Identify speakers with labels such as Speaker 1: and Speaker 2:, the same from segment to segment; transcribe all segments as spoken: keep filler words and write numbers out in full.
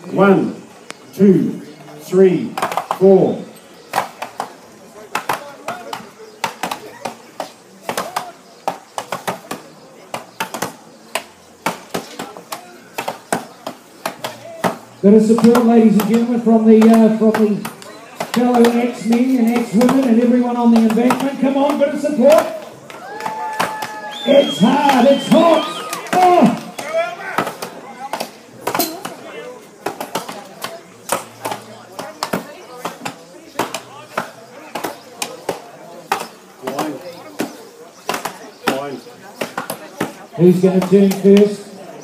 Speaker 1: One, two, three, four.
Speaker 2: Bit of support, ladies and gentlemen, from the uh, from the fellow ex-men and ex-women and everyone on the embankment. Come on, bit of support. It's hard, it's hot. Oh. Who's going to turn first?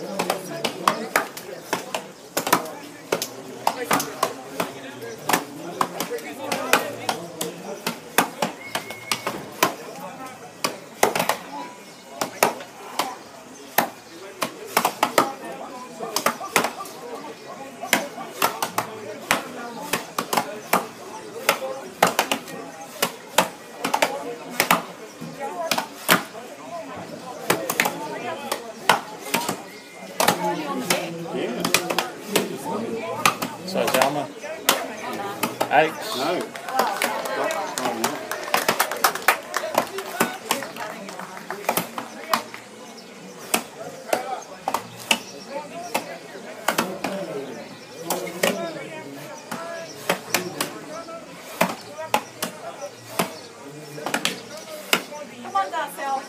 Speaker 3: So is Alma? Alex?
Speaker 1: No.
Speaker 4: Come on, Darcel.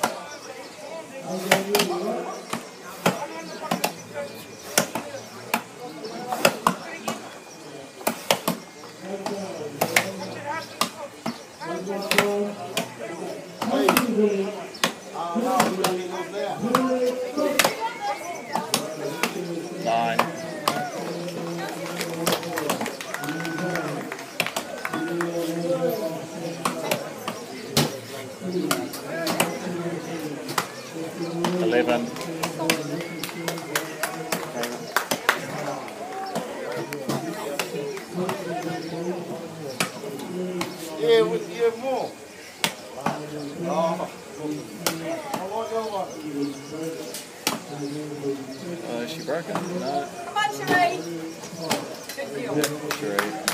Speaker 3: Nine. Eleven.
Speaker 5: Yeah, with you have more.
Speaker 3: Uh, is she broken? No.
Speaker 4: Come on, Sheree. Good deal.
Speaker 3: Yeah, Sheree.